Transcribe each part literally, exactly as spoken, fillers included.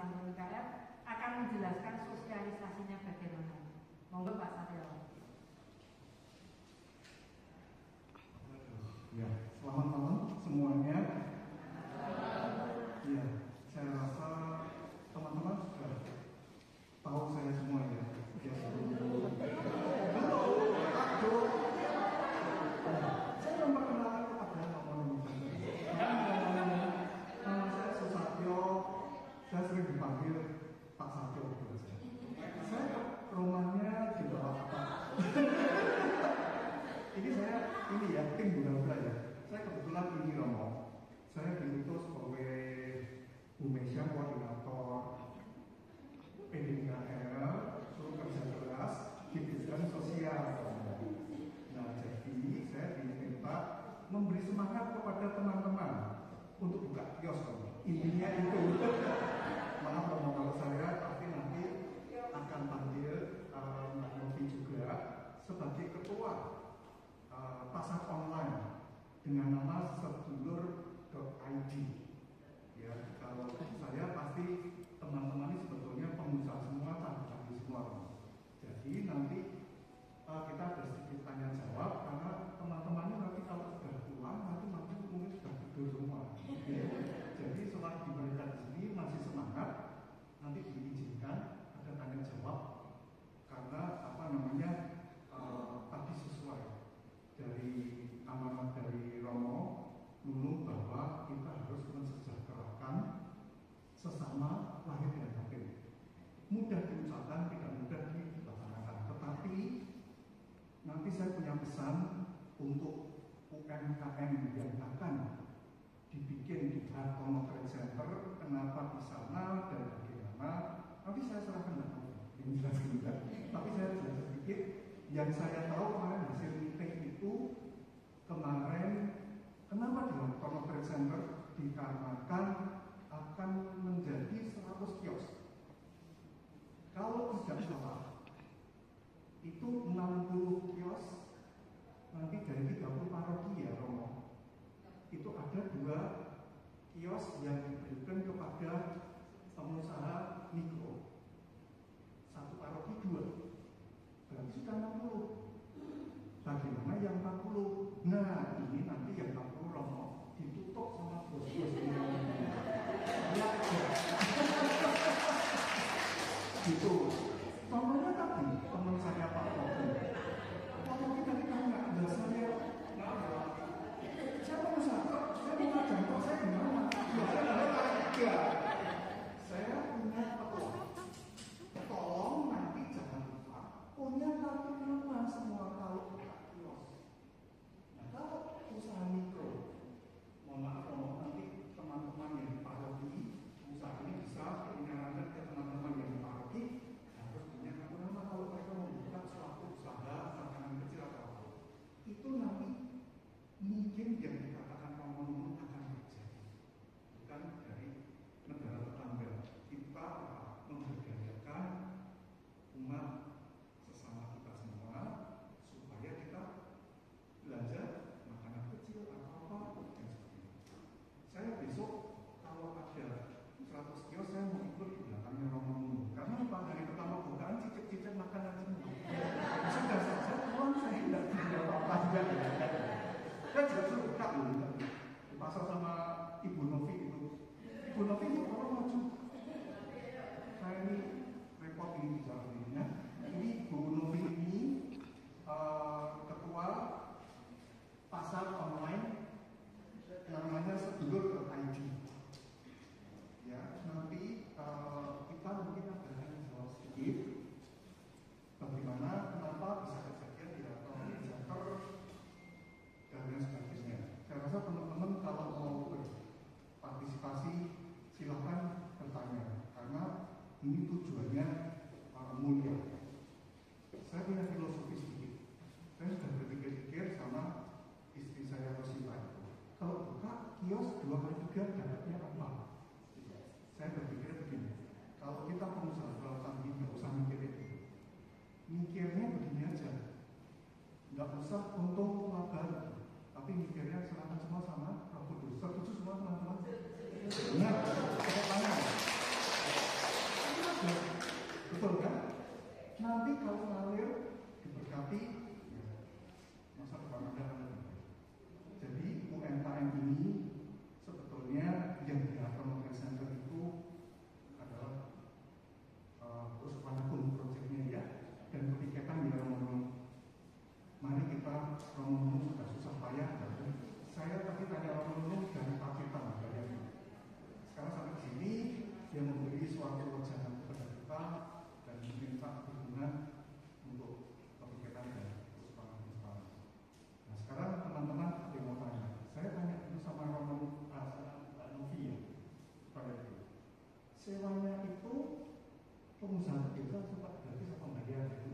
Sambung U K M akan menjelaskan sosialisasinya bagaimana. Monggo Pak Satrio. Ya, selamat malam semuanya. Ya, saya rasa teman-teman sudah tahu saya semua ya. Ya, halo, aduh. Saya memperkenalkan kepada teman-teman. Nama saya Susatyo. Saya sering dipanggil Pak Satyo. Saya rumahnya di bawah apa? Ini saya ini ya tim Bunda ya. Saya kebetulan ini Romo. Saya diutus oleh Bu Mesya, koordinator P D I K L, suruh kerja keras di bidang sosial. Nah, jadi saya diminta memberi semangat kepada teman-teman untuk buka kios. Intinya itu. Maaf Romo kalau saya pasti nanti akan panggil uh, Mbak Novi juga sebagai ketua uh, pasar online dengan nama sedulur dot i d. Ya, kalau saya pasti teman-teman ini sebetulnya pengusaha semua, canggih semua. Jadi nanti uh, kita ada sedikit tanya jawab karena teman-teman ini nanti kalau sudah pulang nanti nanti mungkin sudah tidur semua. Ya. Jadi selagi mereka di sini masih semangat, nanti diizinkan ada tanya jawab karena apa namanya uh, tadi sesuai dari amanat dari Romo dulu bahwa kita harus mensejahterakan sesama lahir dan batin. Mudah diucapkan, tidak mudah dilaksanakan. Tetapi nanti saya punya pesan untuk U M K M yang akan dibikin di Hartono Trade Center. Kenapa di sana dan bagaimana? Nanti saya serahkan Mbak Novi. Ini jelas juga. Tapi saya jelas sedikit. Yang saya tahu kemarin hasil meeting itu kemarin kenapa di Hartono Trade Center dikarenakan akan menjadi seratus kios. Kalau tidak salah itu enam puluh kios nanti dari tiga puluh paroki ya Romo. Itu ada dua kios yang diberikan kepada pengusaha mikro. Satu paroki dua. Berarti sudah enam puluh. Bagaimana yang empat puluh? Nah, ini nanti yang empat puluh Romo ditutup sama bos-bos ini. Ya, gitu. Contohnya tadi teman saya Pak Romo. Kalau kita ditanya, ada saya nggak ada. Saya pengusaha, saya punya jangkau saya gimana? Ya, saya nggak ada. Saya punya apa? Tolong nanti jangan lupa punya kartu nama semua kalau buka kios. Nah, kalau usaha mikro, mohon maaf Romo, nanti teman-teman yang paroki usaha ini bisa menyarankan ke teman-teman yang paroki harus punya kartu nama kalau mereka membuka suatu usaha makanan kecil atau apa. Itu nanti mungkin yang dikatakan Romo akan terjadi, bukan dari negara tetangga. Kita memberdayakan umat sesama kita semua supaya kita belanja makanan kecil atau apa dan sebagainya. Saya besok kalau ada seratus kios saya mau ikut di belakangnya Romo dulu karena apa, hari pertama bukaan cicip-cicip makanan semua. Sudah saja uang saya tidak tidak apa-apa juga. Saya juga suka loh di pasar sama Ibu Novi itu. Ibu Novi itu orang maju. Saya ini repot ini bicara ini ya. Ini Bu Novi ini uh, ketua pasar online namanya sedulur dot i d. Ya, nanti uh, kita mungkin akan jawab sedikit bagaimana kenapa bisa kejadian di Hartono Center dan lain sebagainya. Saya rasa teman-teman kalau mau berpartisipasi silahkan bertanya karena ini tujuannya uh, mulia. Saya punya filosofi sedikit. Saya sudah berpikir-pikir sama istri saya Rosita. Kalau buka kios dua kali tiga dapatnya apa? Saya berpikir begini. Kalau kita pengusaha kelautan ini nggak usah mikir itu. Mikirnya begini aja. Nggak usah untung laba, tapi mikirnya serahkan semua sama Roh Kudus. Setuju semua teman-teman? Benar. Tepuk tangan. hati, ya, masa depan Anda akan lebih baik. Jadi U M K M ini sebetulnya yang dilakukan oleh Center itu adalah uh, perusahaan agung proyeknya ya, dan kebijakan di dalam mari kita Romo sudah susah payah. Saya tadi tanya Romo dari Pacitan dari sekarang sampai sini dia memberi suatu wacana kepada kita dan meminta dukungan untuk kebijakan dan perusahaan-perusahaan. Nah sekarang teman-teman ada yang mau tanya, saya tanya itu sama Romo Mbak Novi ya, pada itu sewanya itu pengusaha biasa sempat gratis apa enggak ya itu?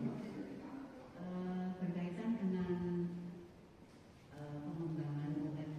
berkaitan dengan uh, pengembangan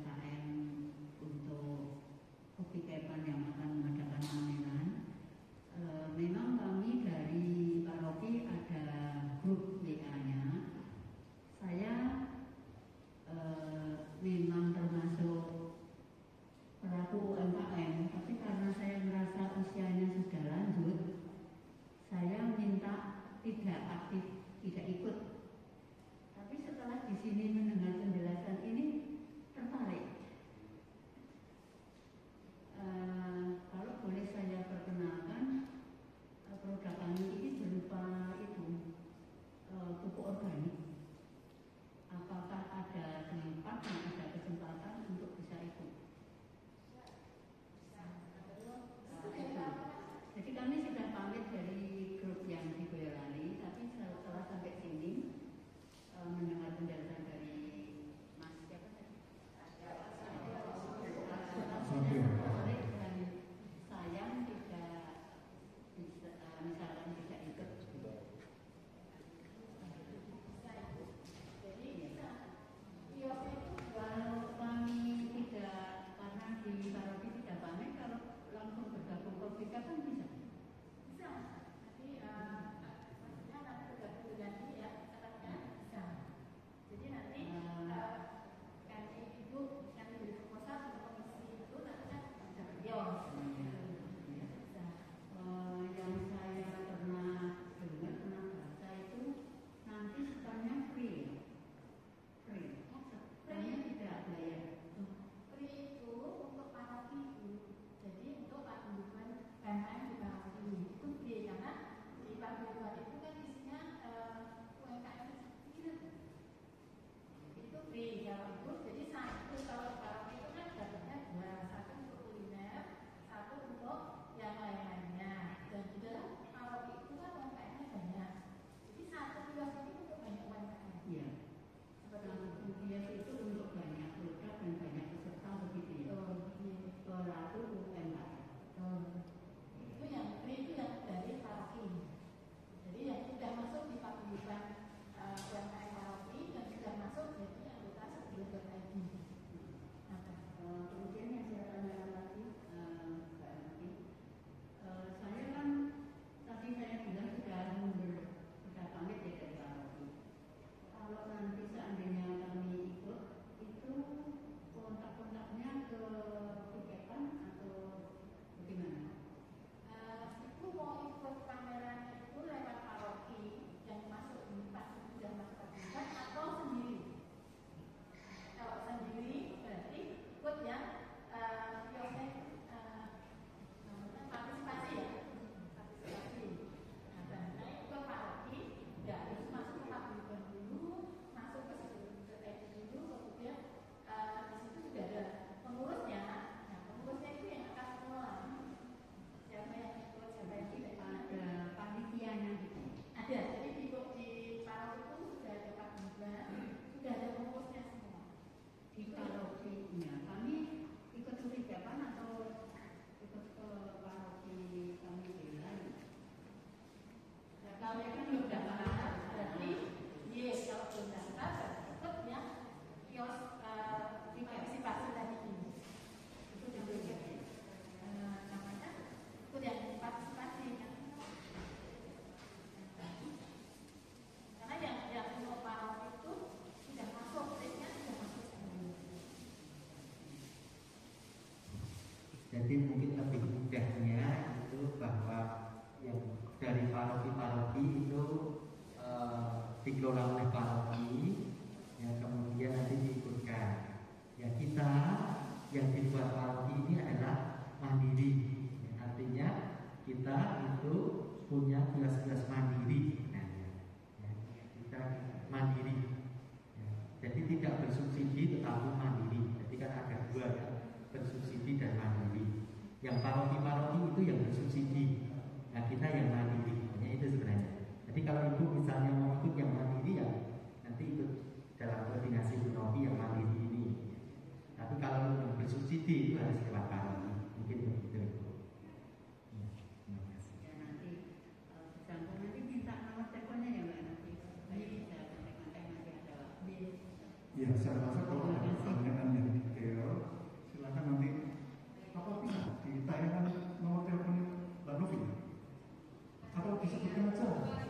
dikelola oleh paroki, ya kemudian nanti diikutkan. Ya kita yang dibuat paroki ini adalah mandiri, ya, artinya kita itu punya kios-kios mandiri sebenarnya. Ya, kita mandiri. Ya, jadi tidak bersubsidi tetapi mandiri. Jadi kan ada dua ya, bersubsidi dan mandiri. Yang paroki-paroki itu yang bersubsidi. Nah kita yang mandiri. Hanya itu sebenarnya. Jadi kalau ibu misalnya mau ikut yang mandiri ya nanti ikut dalam koordinasi ekonomi yang mandiri ini. Tapi kalau yang bersubsidi itu harus lewat paroki. Mungkin begitu. Ya, terima kasih. Ya nanti uh, campur nanti minta nomor teleponnya ya mbak nanti. Ini bisa kontak-kontak nanti ada. Ya, saya rasa kalau ada pertanyaan yang detail, silakan nanti apa bisa ditayangkan nomor teleponnya Mbak Novi atau disebutkan aja.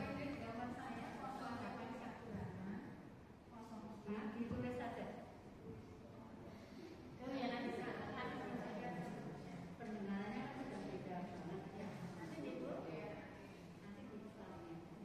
Ditulis saja. Oh ya nanti pendengarannya sudah beda banget ya. Nanti dibuat ya. Nanti dibuat.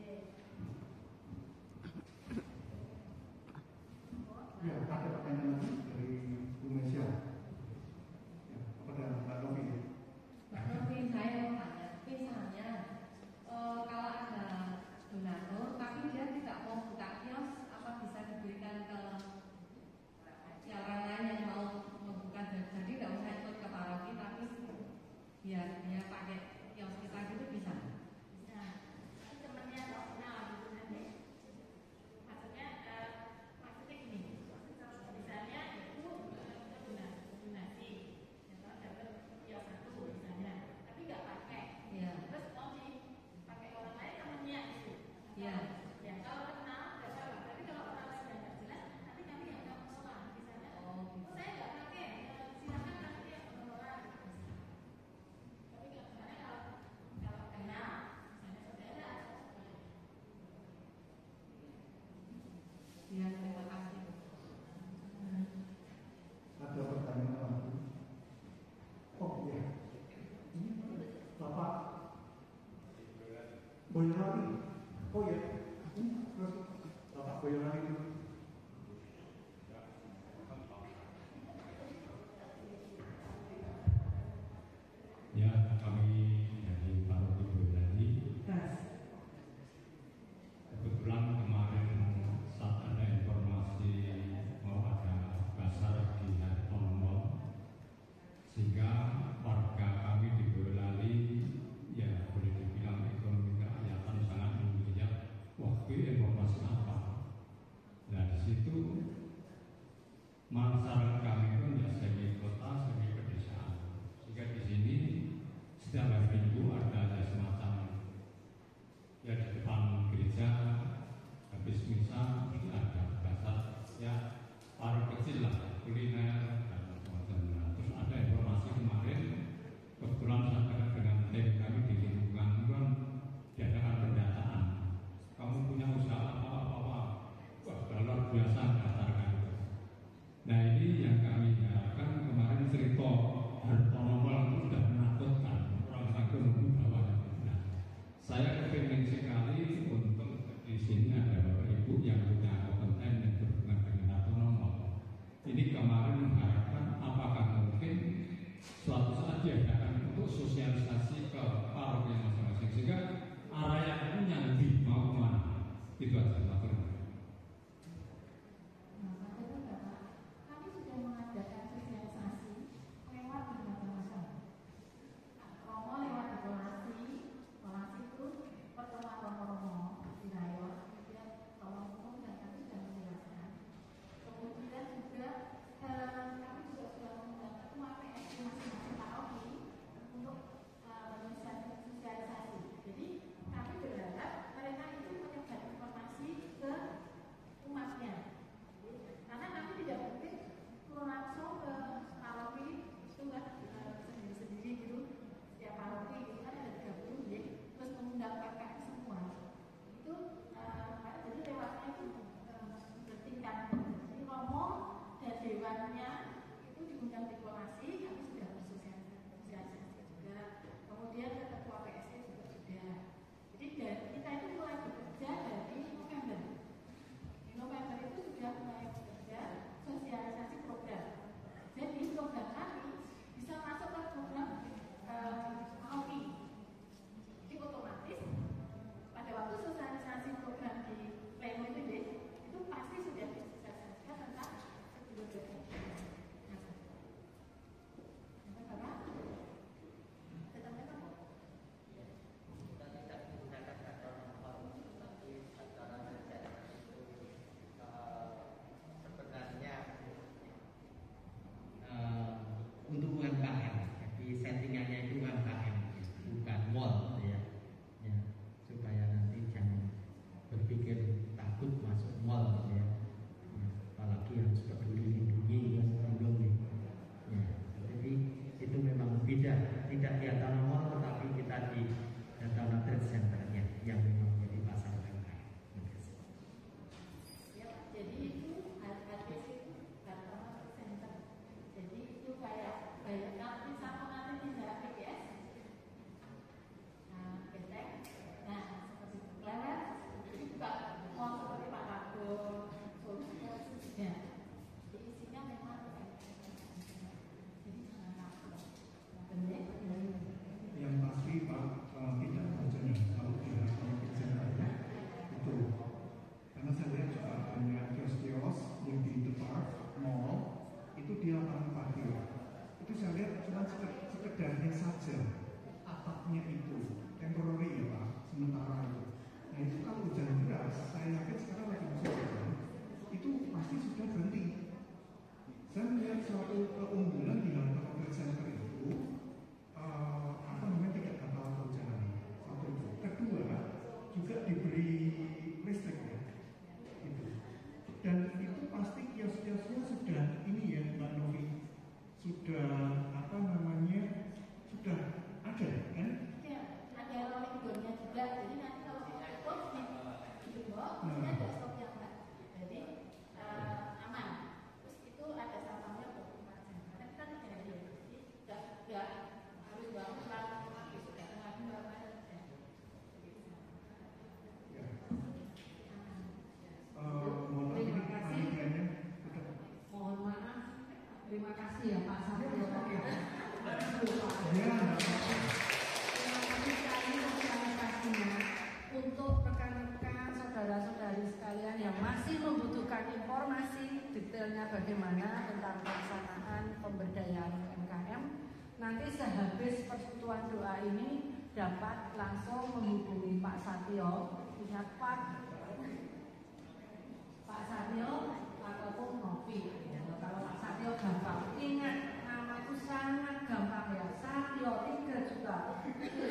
Ya, ada pertanyaan lagi dari Bu Mesya. Ya, kepada Mbak Novi. Mbak Novi, saya mau tanya, misalnya uh, kalau ada donatur tapi dia tidak mau buka kios, apa bisa diberikan ke ya, orang lain yang mau membuka, jadi nggak usah ikut ke paroki tapi biar dia pakai kios kita gitu bisa? Bisa. Tapi temannya nggak kenal gitu nanti. Maksudnya uh, maksudnya gini. Misalnya itu donasi, contoh dapat kios satu misalnya, tapi nggak pakai. Iya. Terus mau dipakai orang lain temannya itu. Iya. Ya kalau kenal nggak salah. Tapi kalau orang lain yang nggak jelas, nanti kami yang nggak mengelola. Misalnya, Oh, oh saya nggak pakai, silakan nanti yang mengelola. Tapi kalau misalnya kalau kalau kenal, misalnya saudara. iya, terima kasih. Ada pertanyaan lagi? Oh iya, ini Bapak Boyolali. Oh ya, ini terus Bapak Boyolali dulu. Ya, kami dari Paroki Boyolali. Kebetulan kemarin saat ada informasi mau ada basar di hari Mall, sehingga warga kami di Boyolali ya boleh dibilang ekonomi kerakyatan sangat melihat wah ini informasi apa. yang masih membutuhkan informasi detailnya bagaimana tentang pelaksanaan pemberdayaan U M K M, nanti sehabis persekutuan doa ini dapat langsung menghubungi Pak Satyo. Ingat Pak, Pak Satyo ataupun Novi. Ya, kalau Pak Satyo gampang, ingat nama itu sangat gampang ya. Satyo tiga juta.